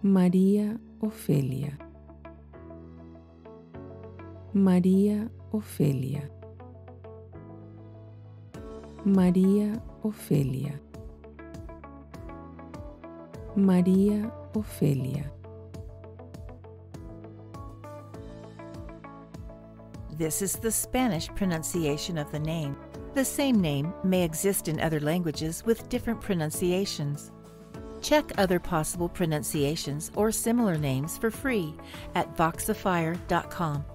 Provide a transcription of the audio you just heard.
Maria Ofelia. Maria Ofelia. Maria Ofelia. Maria Ofelia. This is the Spanish pronunciation of the name. The same name may exist in other languages with different pronunciations. Check other possible pronunciations or similar names for free at Voxifier.com.